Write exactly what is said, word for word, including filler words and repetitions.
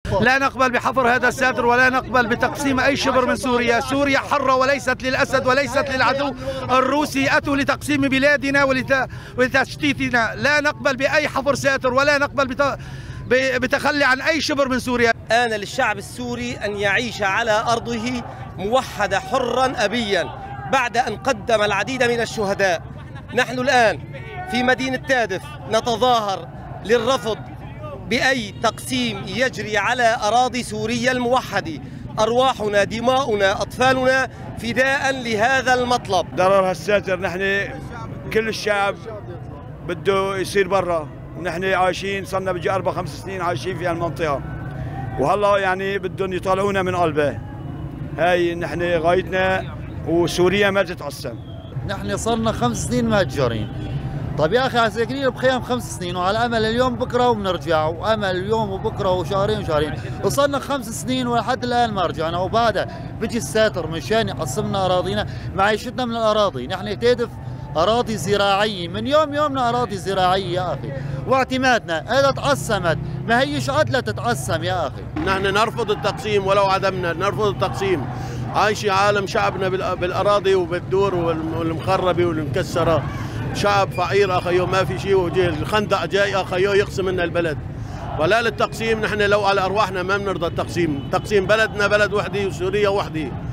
لا نقبل بحفر هذا الساتر ولا نقبل بتقسيم أي شبر من سوريا. سوريا حرة وليست للأسد وليست للعدو الروسي. أتوا لتقسيم بلادنا ولتشتيتنا. لا نقبل بأي حفر ساتر ولا نقبل بتخلي عن أي شبر من سوريا. آن للشعب السوري أن يعيش على أرضه موحدة حرا أبيا بعد أن قدم العديد من الشهداء. نحن الآن في مدينة تادف نتظاهر للرفض بأي تقسيم يجري على أراضي سوريا الموحدة. أرواحنا، دماؤنا، أطفالنا فداء لهذا المطلب. ضرر هالساتر نحن كل الشعب بده يصير برا، ونحن عايشين صرنا بيجي أربع خمس سنين عايشين في هالمنطقة، وهلا يعني بدهم يطلعونا من قلبه. هاي نحن غايتنا، وسوريا ما تتقسم. نحن صرنا خمس سنين مهجرين. طيب يا اخي ساكنين بخيام خمس سنين وعلى امل اليوم بكره وبنرجع، وامل اليوم وبكره وشهرين وشهرين، وصلنا خمس سنين ولحد الان ما رجعنا، وبعدها بيجي الساتر مشان يقسمنا اراضينا، معيشتنا من الاراضي. نحن تهدف اراضي زراعيه، من يوم يومنا اراضي زراعيه يا اخي، واعتمادنا اذا تقسمت ما هيش عدله تتقسم يا اخي. نحن نرفض التقسيم ولو عدمنا، نرفض التقسيم. عايش عالم شعبنا بالاراضي وبالدور والمخربه والمكسره. شعب فقير اخيو، ما في شيء، وجه الخندق جاي اخيو يقسم لنا البلد. ولا للتقسيم. نحن لو على ارواحنا ما بنرضى التقسيم. تقسيم بلدنا بلد وحده وسوريا وحده.